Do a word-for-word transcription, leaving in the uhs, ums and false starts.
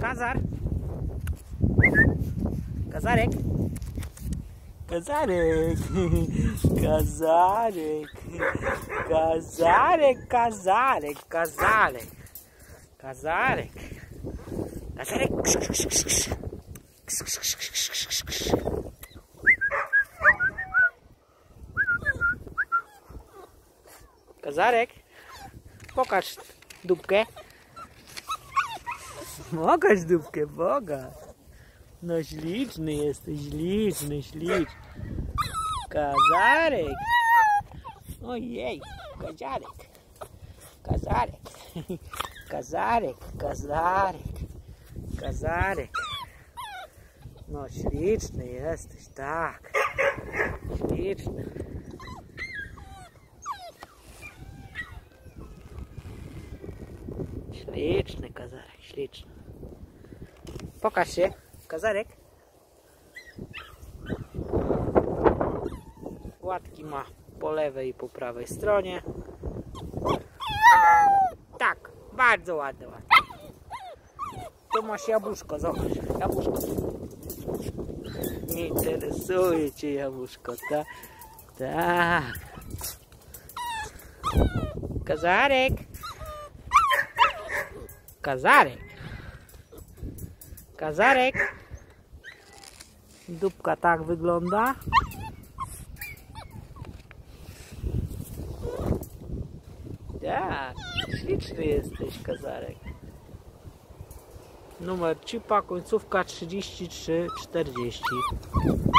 Kazar. Kazarek. Kazarek. Kazarek. Kazarek. Kazarek. Kazarek. Kazarek. Kazarek. Kazarek. Pokaż dupkę. Pokaż dupkę, pokaż. No śliczny jesteś, śliczny, śliczny. Kazarek. Ojej, kazarek. Kazarek. Kazarek, kazarek. Kazarek. No śliczny jesteś, tak. Śliczny. Śliczny kazarek, śliczny. Pokaż się, kazarek. Łatki ma po lewej i po prawej stronie. Tak, bardzo ładne łatki. Tu masz jabłuszko, zobacz, jabłuszko. Nie interesuje cię jabłuszko, tak? Tak. Kazarek. Kazarek. Kazarek. Dupka tak wygląda. Tak, śliczny jesteś, kazarek. Numer chipa, końcówka trzydzieści trzy czterdzieści.